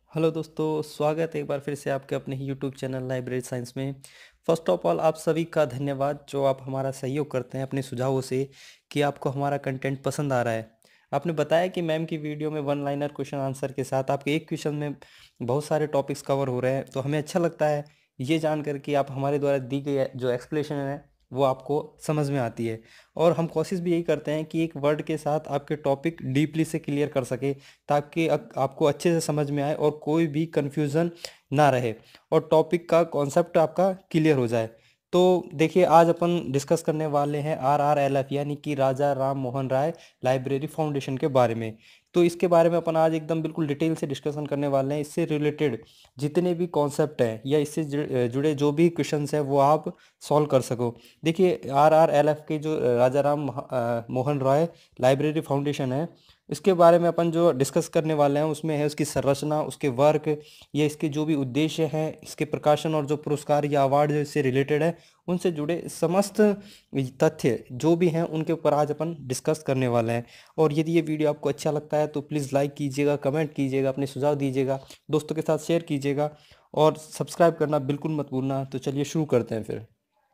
Hello दोस्तों, स्वागत है एक बार फिर से आपके अपने ही यूट्यूब चैनल लाइब्रेरी साइंस में। फर्स्ट ऑफ ऑल आप सभी का धन्यवाद जो आप हमारा सहयोग करते हैं अपने सुझावों से कि आपको हमारा कंटेंट पसंद आ रहा है। आपने बताया कि मैम की वीडियो में वन लाइनर क्वेश्चन आंसर के साथ आपके एक क्वेश्चन में बहुत सारे टॉपिक्स कवर हो रहे हैं, तो हमें अच्छा लगता है ये जानकर कि आप हमारे द्वारा दी गई जो एक्सप्लेनेशन है वो आपको समझ में आती है। और हम कोशिश भी यही करते हैं कि एक वर्ड के साथ आपके टॉपिक डीपली से क्लियर कर सके ताकि आपको अच्छे से समझ में आए और कोई भी कंफ्यूजन ना रहे और टॉपिक का कॉन्सेप्ट आपका क्लियर हो जाए। तो देखिए, आज अपन डिस्कस करने वाले हैं RRLF यानी कि राजा राम मोहन राय लाइब्रेरी फाउंडेशन के बारे में। तो इसके बारे में अपन आज एकदम बिल्कुल डिटेल से डिस्कशन करने वाले हैं। इससे रिलेटेड जितने भी कॉन्सेप्ट हैं या इससे जुड़े जो भी क्वेश्चंस हैं वो आप सॉल्व कर सको। देखिए, RRLF के जो राजा राम मोहन रॉय लाइब्रेरी फाउंडेशन है, इसके बारे में अपन जो डिस्कस करने वाले हैं उसमें है उसकी संरचना, उसके वर्क या इसके जो भी उद्देश्य हैं, इसके प्रकाशन और जो पुरस्कार या अवार्ड जो इससे रिलेटेड है उनसे जुड़े समस्त तथ्य जो भी हैं उनके ऊपर आज अपन डिस्कस करने वाले हैं। और यदि ये वीडियो आपको अच्छा लगता है तो प्लीज़ लाइक कीजिएगा, कमेंट कीजिएगा, अपने सुझाव दीजिएगा, दोस्तों के साथ शेयर कीजिएगा और सब्सक्राइब करना बिल्कुल मत भूलना। तो चलिए शुरू करते हैं फिर।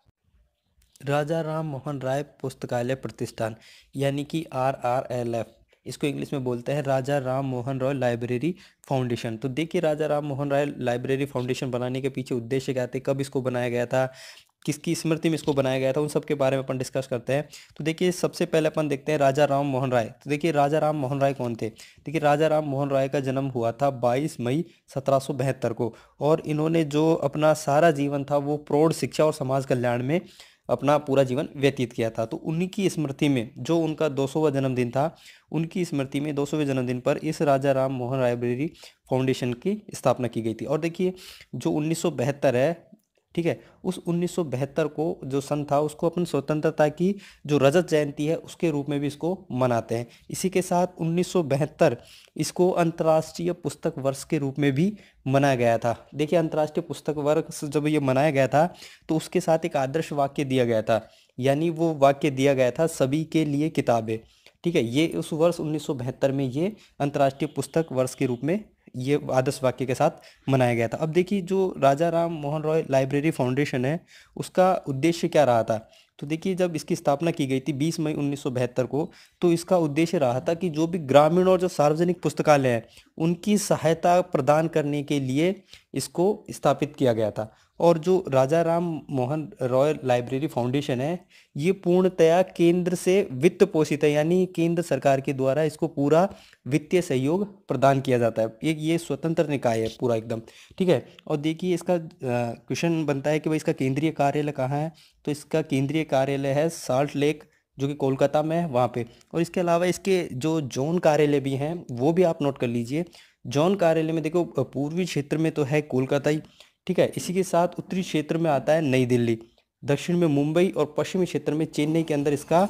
राजा राम मोहन राय पुस्तकालय प्रतिष्ठान यानी कि RRLF, इसको इंग्लिश में बोलते हैं राजा राम मोहन रॉय लाइब्रेरी फाउंडेशन। तो देखिए, राजा राम मोहन राय लाइब्रेरी फाउंडेशन बनाने के पीछे उद्देश्य क्या थे, कब इसको बनाया गया था, किसकी स्मृति में इसको बनाया गया था, उन सब के बारे में अपन डिस्कस करते हैं। तो देखिए, सबसे पहले अपन देखते हैं राजा राम मोहन राय। तो देखिए, राजा राम मोहन राय कौन थे। देखिए, राजा राम मोहन राय का जन्म हुआ था 22 मई 1772 को और इन्होंने जो अपना सारा जीवन था वो प्रौढ़ शिक्षा और समाज कल्याण में अपना पूरा जीवन व्यतीत किया था। तो उन्हीं की स्मृति में जो उनका 200वां जन्मदिन था, उनकी स्मृति में 200वें जन्मदिन पर इस राजा राम मोहन लाइब्रेरी फाउंडेशन की स्थापना की गई थी। और देखिए, जो 1972 है, ठीक है, उस 1972 को जो सन था उसको अपन स्वतंत्रता की जो रजत जयंती है उसके रूप में भी इसको मनाते हैं। इसी के साथ 1972 इसको अंतर्राष्ट्रीय पुस्तक वर्ष के रूप में भी मनाया गया था। देखिए, अंतर्राष्ट्रीय पुस्तक वर्ष जब ये मनाया गया था तो उसके साथ एक आदर्श वाक्य दिया गया था, यानी वो वाक्य दिया गया था, सभी के लिए किताबें। ठीक है, ये उस वर्ष 1972 में ये अंतर्राष्ट्रीय पुस्तक वर्ष के रूप में ये आदर्श वाक्य के साथ मनाया गया था। अब देखिए, जो राजा राम मोहन रॉय लाइब्रेरी फाउंडेशन है उसका उद्देश्य क्या रहा था। तो देखिए, जब इसकी स्थापना की गई थी 20 मई 1972 को, तो इसका उद्देश्य रहा था कि जो भी ग्रामीण और जो सार्वजनिक पुस्तकालय हैं उनकी सहायता प्रदान करने के लिए इसको स्थापित किया गया था। और जो राजा राम मोहन रॉय लाइब्रेरी फाउंडेशन है ये पूर्णतया केंद्र से वित्त पोषित है, यानी केंद्र सरकार के द्वारा इसको पूरा वित्तीय सहयोग प्रदान किया जाता है। ये स्वतंत्र निकाय है पूरा एकदम। ठीक है, और देखिए, इसका क्वेश्चन बनता है कि भाई इसका केंद्रीय कार्यालय कहाँ है। तो इसका केंद्रीय कार्यालय है साल्ट लेक, जो कि कोलकाता में है वहाँ पे। और इसके अलावा इसके जो जोन कार्यालय भी हैं वो भी आप नोट कर लीजिए। जोन कार्यालय में देखो, पूर्वी क्षेत्र में तो है कोलकाता ही, ठीक है, इसी के साथ उत्तरी क्षेत्र में आता है नई दिल्ली, दक्षिण में मुंबई और पश्चिमी क्षेत्र में चेन्नई के अंदर इसका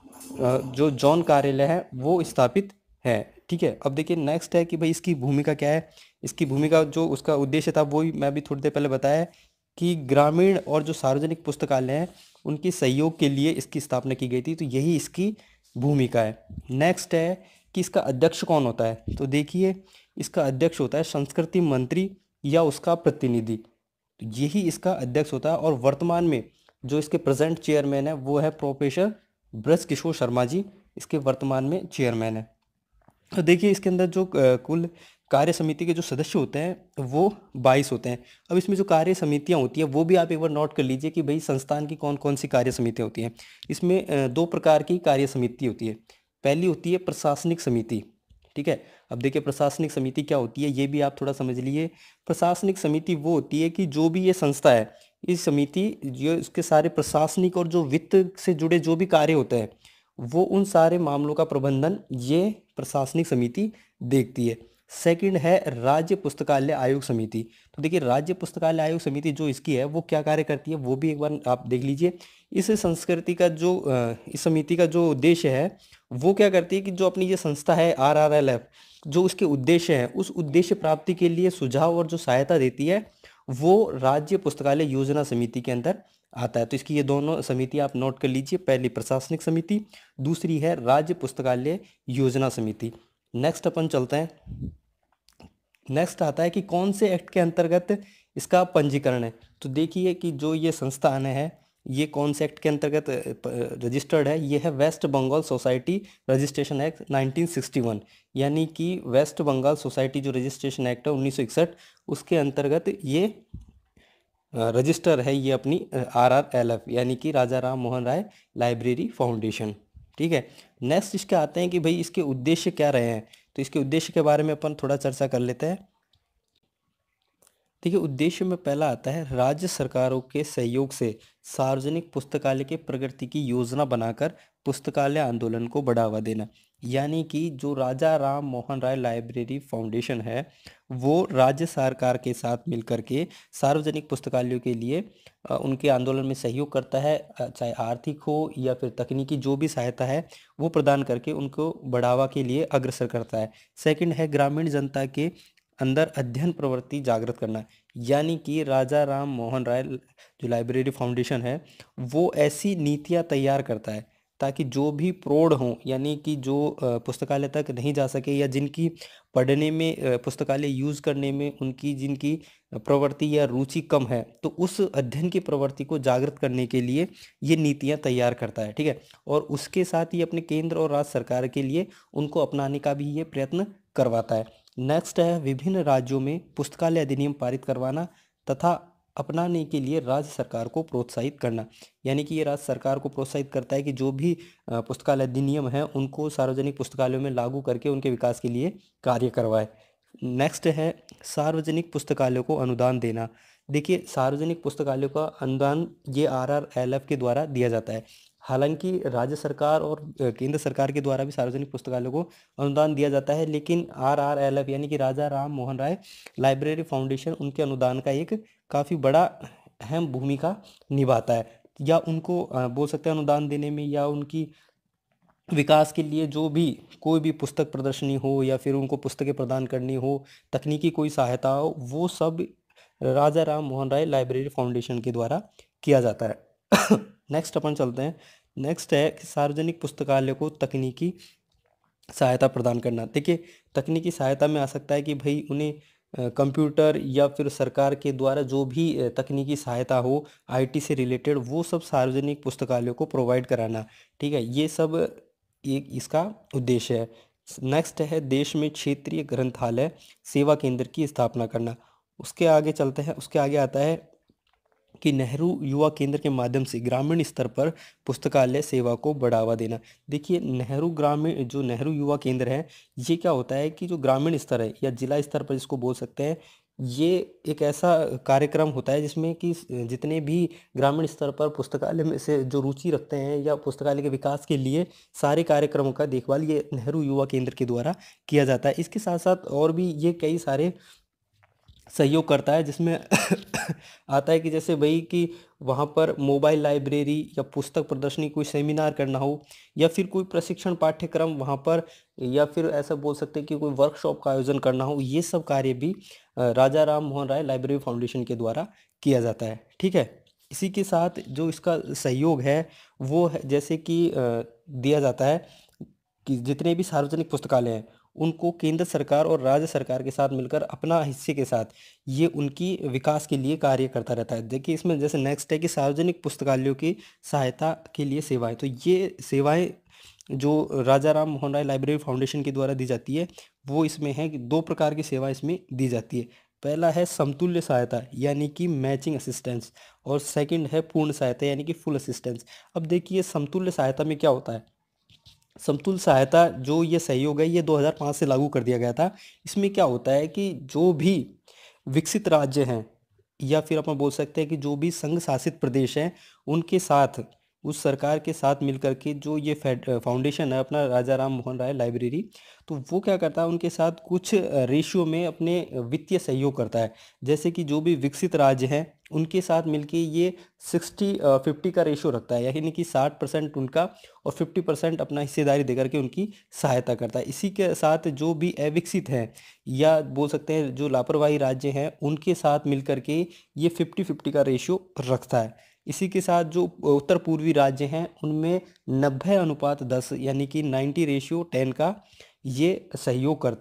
जो जॉन कार्यालय है वो स्थापित है। ठीक है, अब देखिए नेक्स्ट है कि भाई इसकी भूमिका क्या है। इसकी भूमिका जो उसका उद्देश्य था वही मैं अभी थोड़ी देर पहले बताया कि ग्रामीण और जो सार्वजनिक पुस्तकालय हैं उनके सहयोग के लिए इसकी स्थापना की गई थी। तो यही इसकी भूमिका है। नेक्स्ट है कि इसका अध्यक्ष कौन होता है। तो देखिए, इसका अध्यक्ष होता है संस्कृति मंत्री या उसका प्रतिनिधि। तो यही इसका अध्यक्ष होता है। और वर्तमान में जो इसके प्रेजेंट चेयरमैन है वो है प्रोफेसर ब्रज किशोर शर्मा जी, इसके वर्तमान में चेयरमैन है। तो देखिए, इसके अंदर जो कुल कार्य समिति के जो सदस्य होते हैं वो 22 होते हैं। अब इसमें जो कार्य समितियां होती हैं वो भी आप एक बार नोट कर लीजिए कि भाई संस्थान की कौन कौन सी कार्य समितियां होती हैं। इसमें दो प्रकार की कार्य समिति होती है। पहली होती है प्रशासनिक समिति। ठीक है, अब देखिए प्रशासनिक समिति क्या होती है ये भी आप थोड़ा समझ लीजिए। प्रशासनिक समिति वो होती है कि जो भी ये संस्था है, इस समिति जो इसके सारे प्रशासनिक और जो वित्त से जुड़े जो भी कार्य होते हैं वो उन सारे मामलों का प्रबंधन ये प्रशासनिक समिति देखती है। सेकंड है राज्य पुस्तकालय आयोग समिति। तो देखिए, राज्य पुस्तकालय आयोग समिति जो इसकी है वो क्या कार्य करती है वो भी एक बार आप देख लीजिए। इस संस्कृति का जो इस समिति का जो उद्देश्य है वो क्या करती है कि जो अपनी ये संस्था है RRLF, जो उसके उद्देश्य है उस उद्देश्य प्राप्ति के लिए सुझाव और जो सहायता देती है वो राज्य पुस्तकालय योजना समिति के अंदर आता है। तो इसकी ये दोनों समिति आप नोट कर लीजिए, पहली प्रशासनिक समिति, दूसरी है राज्य पुस्तकालय योजना समिति। नेक्स्ट अपन चलते हैं। नेक्स्ट आता है कि कौन से एक्ट के अंतर्गत इसका पंजीकरण है। तो देखिए कि जो ये संस्थान है ये कौन से एक्ट के अंतर्गत रजिस्टर्ड है। ये है west Bengal society registration act 1961, यानी कि वेस्ट बंगाल सोसाइटी जो रजिस्ट्रेशन एक्ट है 1961 उसके अंतर्गत ये रजिस्टर है ये अपनी RRLF यानी कि राजा राम मोहन राय लाइब्रेरी फाउंडेशन। ठीक है, नेक्स्ट इसके आते हैं कि भाई इसके उद्देश्य क्या रहे हैं। तो इसके उद्देश्य के बारे में अपन थोड़ा चर्चा कर लेते हैं। देखिए, उद्देश्य में पहला आता है राज्य सरकारों के सहयोग से सार्वजनिक पुस्तकालय के प्रगति की योजना बनाकर पुस्तकालय आंदोलन को बढ़ावा देना। यानी कि जो राजा राम मोहन राय लाइब्रेरी फाउंडेशन है वो राज्य सरकार के साथ मिलकर के सार्वजनिक पुस्तकालयों के लिए उनके आंदोलन में सहयोग करता है, चाहे आर्थिक हो या फिर तकनीकी जो भी सहायता है वो प्रदान करके उनको बढ़ावा के लिए अग्रसर करता है। सेकंड है ग्रामीण जनता के अंदर अध्ययन प्रवृत्ति जागृत करना। यानी कि राजा राम मोहन राय जो लाइब्रेरी फाउंडेशन है वो ऐसी नीतियां तैयार करता है ताकि जो भी प्रौढ़ हों, यानी कि जो पुस्तकालय तक नहीं जा सके या जिनकी पढ़ने में पुस्तकालय यूज़ करने में उनकी जिनकी प्रवृत्ति या रुचि कम है, तो उस अध्ययन की प्रवृत्ति को जागृत करने के लिए ये नीतियां तैयार करता है। ठीक है, और उसके साथ ही अपने केंद्र और राज्य सरकार के लिए उनको अपनाने का भी ये प्रयत्न करवाता है। नेक्स्ट है विभिन्न राज्यों में पुस्तकालय अधिनियम पारित करवाना तथा अपनाने के लिए राज्य सरकार को प्रोत्साहित करना। यानी कि ये राज्य सरकार को प्रोत्साहित करता है कि जो भी पुस्तकालय अधिनियम है उनको सार्वजनिक पुस्तकालयों में लागू करके उनके विकास के लिए कार्य करवाए। नेक्स्ट है सार्वजनिक पुस्तकालयों को अनुदान देना। देखिए, सार्वजनिक पुस्तकालयों का अनुदान ये RRLF के द्वारा दिया जाता है। हालांकि राज्य सरकार और केंद्र सरकार के द्वारा भी सार्वजनिक पुस्तकालयों को अनुदान दिया जाता है, लेकिन RRLF यानी कि राजा राम मोहन राय लाइब्रेरी फाउंडेशन उनके अनुदान का एक काफ़ी बड़ा अहम भूमिका निभाता है, या उनको बोल सकते हैं अनुदान देने में या उनकी विकास के लिए जो भी कोई भी पुस्तक प्रदर्शनी हो या फिर उनको पुस्तकें प्रदान करनी हो, तकनीकी कोई सहायता हो, वो सब राजा राम मोहन राय लाइब्रेरी फाउंडेशन के द्वारा किया जाता है। नेक्स्ट अपन चलते हैं। नेक्स्ट है कि सार्वजनिक पुस्तकालय को तकनीकी सहायता प्रदान करना। देखिए, तकनीकी सहायता में आ सकता है कि भाई उन्हें कंप्यूटर या फिर सरकार के द्वारा जो भी तकनीकी सहायता हो IT से रिलेटेड वो सब सार्वजनिक पुस्तकालयों को प्रोवाइड कराना। ठीक है, ये सब एक इसका उद्देश्य है। नेक्स्ट है देश में क्षेत्रीय ग्रंथालय सेवा केंद्र की स्थापना करना। उसके आगे चलते हैं, उसके आगे आता है कि नेहरू युवा केंद्र के माध्यम से ग्रामीण स्तर पर पुस्तकालय सेवा को बढ़ावा देना। देखिए, नेहरू युवा केंद्र है, ये क्या होता है कि जो ग्रामीण स्तर है या जिला स्तर पर इसको बोल सकते हैं, ये एक ऐसा कार्यक्रम होता है जिसमें कि जितने भी ग्रामीण स्तर पर पुस्तकालय में से जो रुचि रखते हैं या पुस्तकालय के विकास के लिए सारे कार्यक्रमों का देखभाल ये नेहरू युवा केंद्र के द्वारा किया जाता है। इसके साथ साथ और भी ये कई सारे सहयोग करता है, जिसमें आता है कि जैसे भाई कि वहाँ पर मोबाइल लाइब्रेरी या पुस्तक प्रदर्शनी कोई सेमिनार करना हो या फिर कोई प्रशिक्षण पाठ्यक्रम वहाँ पर, या फिर ऐसा बोल सकते हैं कि कोई वर्कशॉप का आयोजन करना हो, ये सब कार्य भी राजा राम मोहन राय लाइब्रेरी फाउंडेशन के द्वारा किया जाता है। ठीक है, इसी के साथ जो इसका सहयोग है वो है जैसे कि दिया जाता है कि जितने भी सार्वजनिक पुस्तकालय हैं उनको केंद्र सरकार और राज्य सरकार के साथ मिलकर अपना हिस्से के साथ ये उनकी विकास के लिए कार्य करता रहता है। देखिए, इसमें जैसे नेक्स्ट है कि सार्वजनिक पुस्तकालयों की सहायता के लिए सेवाएं। तो ये सेवाएं जो राजा राम मोहन राय लाइब्रेरी फाउंडेशन के द्वारा दी जाती है वो इसमें है कि 2 प्रकार की सेवा इसमें दी जाती है। पहला है समतुल्य सहायता यानी कि मैचिंग असिस्टेंस, और सेकंड है पूर्ण सहायता यानी कि फुल असिस्टेंस। अब देखिए, समतुल्य सहायता में क्या होता है। समतुल्य सहायता जो ये सहयोग है ये 2005 से लागू कर दिया गया था। इसमें क्या होता है कि जो भी विकसित राज्य हैं या फिर अपन बोल सकते हैं कि जो भी संघ शासित प्रदेश हैं उनके साथ उस सरकार के साथ मिलकर के जो ये फाउंडेशन है अपना राजा राम मोहन राय लाइब्रेरी, तो वो क्या करता है उनके साथ कुछ रेशियो में अपने वित्तीय सहयोग करता है। जैसे कि जो भी विकसित राज्य हैं उनके साथ मिलके ये 60-50 का रेशियो रखता है, यानी कि 60% उनका और 50% अपना हिस्सेदारी देकर के उनकी सहायता करता है। इसी के साथ जो भी अविकसित हैं या बोल सकते हैं जो लापरवाही राज्य हैं उनके साथ मिलकर के ये 50-50 का रेशियो रखता है। इसी के साथ जो उत्तर पूर्वी राज्य हैं उनमें 90:10 यानी कि 90:10 का ये सहयोग करता है।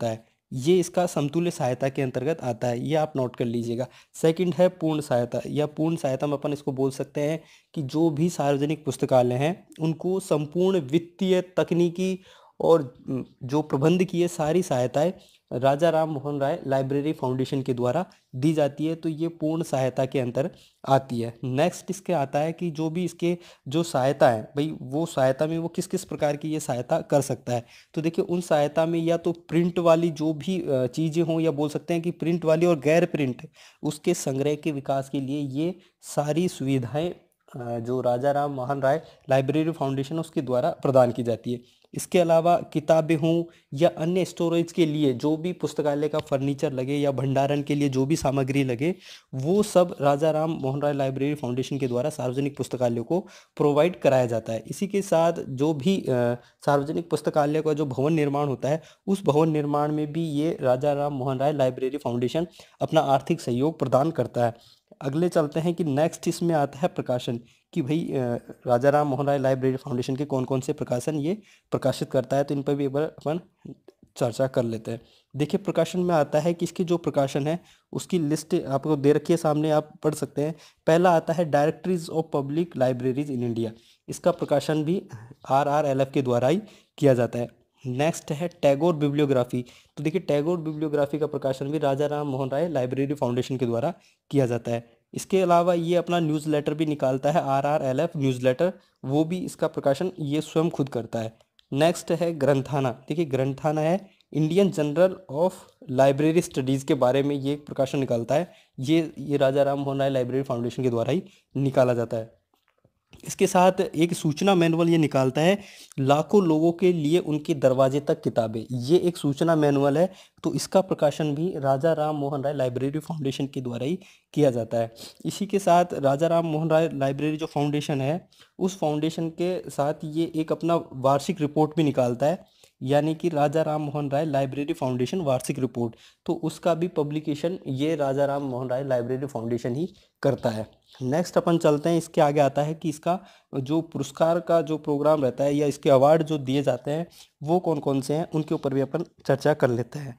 ये इसका समतुल्य सहायता के अंतर्गत आता है, ये आप नोट कर लीजिएगा। सेकंड है पूर्ण सहायता, या पूर्ण सहायता में अपन इसको बोल सकते हैं कि जो भी सार्वजनिक पुस्तकालय हैं उनको संपूर्ण वित्तीय, तकनीकी और जो प्रबंधकीय सारी सहायताएं राजा राम मोहन राय लाइब्रेरी फाउंडेशन के द्वारा दी जाती है, तो ये पूर्ण सहायता के अंतर आती है। नेक्स्ट इसके आता है कि जो भी इसके जो सहायता है भाई, वो सहायता में वो किस किस प्रकार की ये सहायता कर सकता है। तो देखिए उन सहायता में या तो प्रिंट वाली जो भी चीज़ें हों, या बोल सकते हैं कि प्रिंट वाली और गैर प्रिंट, उसके संग्रह के विकास के लिए ये सारी सुविधाएं जो राजा राम मोहन राय लाइब्रेरी फाउंडेशन उसके द्वारा प्रदान की जाती है। इसके अलावा किताबें हों या अन्य स्टोरेज के लिए जो भी पुस्तकालय का फर्नीचर लगे या भंडारण के लिए जो भी सामग्री लगे, वो सब राजा राम मोहन राय लाइब्रेरी फाउंडेशन के द्वारा सार्वजनिक पुस्तकालयों को प्रोवाइड कराया जाता है। इसी के साथ जो भी सार्वजनिक पुस्तकालय का जो भवन निर्माण होता है, उस भवन निर्माण में भी ये राजा राम मोहन राय लाइब्रेरी फाउंडेशन अपना आर्थिक सहयोग प्रदान करता है। अगले चलते हैं कि नेक्स्ट इसमें आता है प्रकाशन, कि भाई राजा राम मोहन राय लाइब्रेरी फाउंडेशन के कौन कौन से प्रकाशन ये प्रकाशित करता है, तो इन पर भी एक बार अपन चर्चा कर लेते हैं। देखिए प्रकाशन में आता है कि इसके जो प्रकाशन है उसकी लिस्ट आपको दे रखी है सामने, आप पढ़ सकते हैं। पहला आता है directories of public libraries in India, इसका प्रकाशन भी RRLF के द्वारा ही किया जाता है। नेक्स्ट है टैगोर बिब्लियोग्राफी, तो देखिए टैगोर बिब्लियोग्राफी का प्रकाशन भी राजा राम मोहन राय लाइब्रेरी फाउंडेशन के द्वारा किया जाता है। इसके अलावा ये अपना न्यूज़लेटर भी निकालता है, RRLF न्यूज़लेटर, वो भी इसका प्रकाशन ये स्वयं खुद करता है। नेक्स्ट है ग्रंथाना, देखिए ग्रंथाना है Indian journal of library studies के बारे में ये एक प्रकाशन निकालता है, ये राजा राम मोहन राय लाइब्रेरी फाउंडेशन के द्वारा ही निकाला जाता है। इसके साथ एक सूचना मैनुअल ये निकालता है, लाखों लोगों के लिए उनके दरवाजे तक किताबें, ये एक सूचना मैनुअल है, तो इसका प्रकाशन भी राजा राम मोहन राय लाइब्रेरी फाउंडेशन के द्वारा ही किया जाता है। इसी के साथ राजा राम मोहन राय लाइब्रेरी जो फाउंडेशन है, उस फाउंडेशन के साथ ये एक अपना वार्षिक रिपोर्ट भी निकालता है, यानी कि राजा राम मोहन राय लाइब्रेरी फाउंडेशन वार्षिक रिपोर्ट, तो उसका भी पब्लिकेशन ये राजा राम मोहन राय लाइब्रेरी फाउंडेशन ही करता है। नेक्स्ट अपन चलते हैं, इसके आगे आता है कि इसका जो पुरस्कार का जो प्रोग्राम रहता है या इसके अवार्ड जो दिए जाते हैं वो कौन कौन से हैं, उनके ऊपर भी अपन चर्चा कर लेते हैं।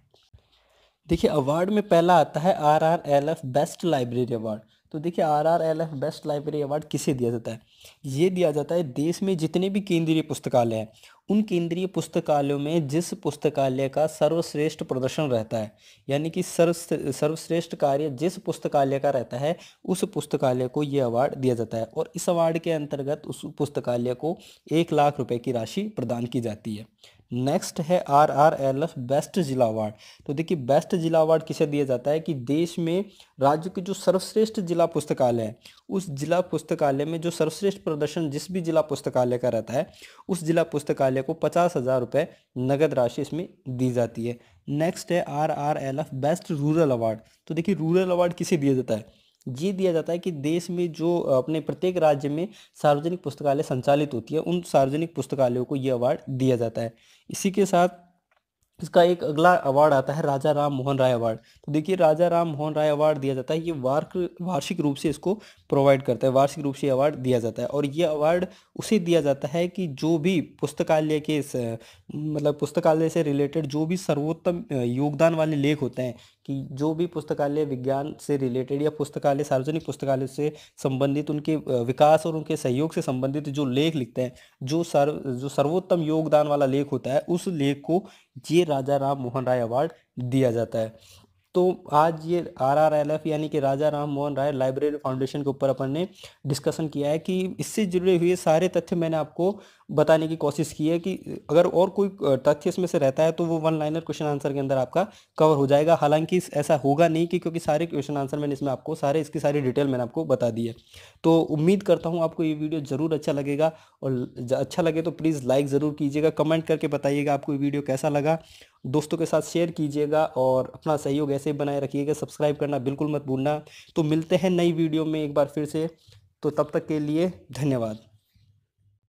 देखिए अवार्ड में पहला आता है RRLF बेस्ट लाइब्रेरी अवार्ड। तो देखिए RRLF बेस्ट लाइब्रेरी अवार्ड किसे दिया जाता है, ये दिया जाता है देश में जितने भी केंद्रीय पुस्तकालय हैं, उन केंद्रीय पुस्तकालयों में जिस पुस्तकालय का सर्वश्रेष्ठ प्रदर्शन रहता है, यानी कि सर्वश्रेष्ठ कार्य जिस पुस्तकालय का रहता है, उस पुस्तकालय को ये अवार्ड दिया जाता है। और इस अवार्ड के अंतर्गत उस पुस्तकालय को 1 लाख रुपए की राशि प्रदान की जाती है। नेक्स्ट है RRLF बेस्ट जिला अवार्ड। तो देखिए बेस्ट जिला अवार्ड किसे दिया जाता है कि देश में राज्य के जो सर्वश्रेष्ठ जिला पुस्तकालय है, उस जिला पुस्तकालय में जो सर्वश्रेष्ठ प्रदर्शन जिस भी जिला पुस्तकालय का रहता है, उस जिला पुस्तकालय को 50,000 रुपये नगद राशि इसमें दी जाती है। नेक्स्ट है RRLF बेस्ट रूरल अवार्ड। तो देखिए रूरल अवार्ड किसे दिया जाता है, ये दिया जाता है कि देश में जो अपने प्रत्येक राज्य में सार्वजनिक पुस्तकालय संचालित होती है, उन सार्वजनिक पुस्तकालयों को ये अवार्ड दिया जाता है। इसी के साथ इसका एक अगला अवार्ड आता है राजा राम मोहन राय अवार्ड। तो देखिए राजा राम मोहन राय अवार्ड दिया जाता है, ये वार्षिक रूप से इसको प्रोवाइड करता है, वार्षिक रूप से अवार्ड दिया जाता है। और ये अवार्ड उसे दिया जाता है कि जो भी पुस्तकालय के मतलब पुस्तकालय से रिलेटेड जो भी सर्वोत्तम योगदान वाले लेख होते हैं, कि जो भी पुस्तकालय विज्ञान से रिलेटेड या पुस्तकालय सार्वजनिक पुस्तकालय से संबंधित उनके विकास और उनके सहयोग से संबंधित जो लेख लिखते हैं, जो सर्वोत्तम योगदान वाला लेख होता है, उस लेख को ये राजा राम मोहन राय अवार्ड दिया जाता है। तो आज ये RRLF यानी कि राजा राम मोहन राय लाइब्रेरी फाउंडेशन के ऊपर अपन ने डिस्कशन किया है, कि इससे जुड़े हुए सारे तथ्य मैंने आपको बताने की कोशिश की है, कि अगर और कोई तथ्य इसमें से रहता है तो वो 1-लाइनर क्वेश्चन आंसर के अंदर आपका कवर हो जाएगा। हालांकि ऐसा होगा नहीं, कि क्योंकि सारे क्वेश्चन आंसर मैंने इसमें आपको इसकी सारी डिटेल मैंने आपको बता दी है। तो उम्मीद करता हूँ आपको ये वीडियो ज़रूर अच्छा लगेगा, और अच्छा लगे तो प्लीज़ लाइक ज़रूर कीजिएगा, कमेंट करके बताइएगा आपको ये वीडियो कैसा लगा, दोस्तों के साथ शेयर कीजिएगा और अपना सहयोग ऐसे बनाए रखिएगा, सब्सक्राइब करना बिल्कुल मत भूलना। तो मिलते हैं नई वीडियो में एक बार फिर से, तो तब तक के लिए धन्यवाद।